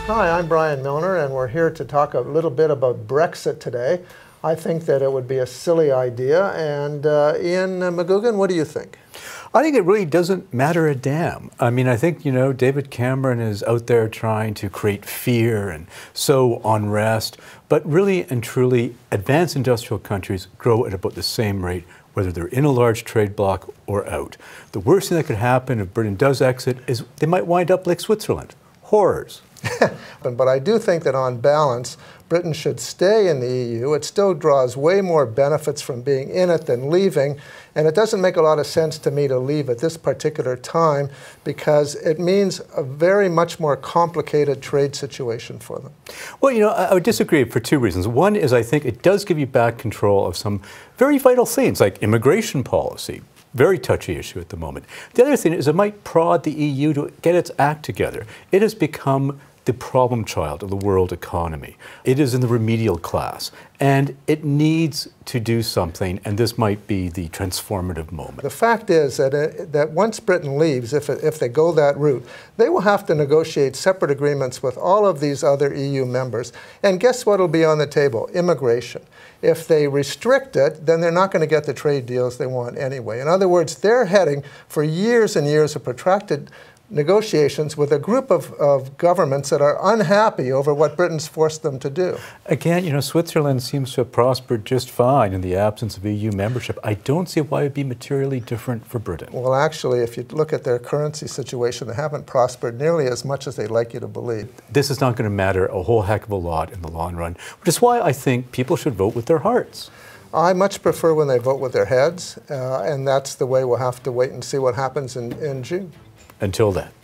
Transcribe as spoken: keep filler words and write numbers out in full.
Hi, I'm Brian Milner, and we're here to talk a little bit about Brexit today. I think that it would be a silly idea, and uh, Ian McGugan, what do you think? I think it really doesn't matter a damn. I mean, I think, you know, David Cameron is out there trying to create fear and sow unrest, but really and truly, advanced industrial countries grow at about the same rate, whether they're in a large trade bloc or out. The worst thing that could happen if Britain does exit is they might wind up like Switzerland. Horrors. But I do think that on balance, Britain should stay in the E U. It still draws way more benefits from being in it than leaving, and it doesn't make a lot of sense to me to leave at this particular time because it means a very much more complicated trade situation for them. Well, you know, I would disagree for two reasons. One is I think it does give you back control of some very vital things like immigration policy. Very touchy issue at the moment. The other thing is it might prod the E U to get its act together. It has become the problem child of the world economy. It is in the remedial class, and it needs to do something, and this might be the transformative moment. The fact is that, uh, that once Britain leaves, if, it, if they go that route, they will have to negotiate separate agreements with all of these other E U members. And guess what will be on the table? Immigration. If they restrict it, then they're not going to get the trade deals they want anyway. In other words, they're heading for years and years of protracted negotiations with a group of, of governments that are unhappy over what Britain's forced them to do. Again, you know, Switzerland seems to have prospered just fine in the absence of E U membership. I don't see why it would be materially different for Britain. Well, actually, if you look at their currency situation, they haven't prospered nearly as much as they'd like you to believe. This is not going to matter a whole heck of a lot in the long run, which is why I think people should vote with their hearts. I much prefer when they vote with their heads, uh, and that's the way we'll have to wait and see what happens in, in June. Until then.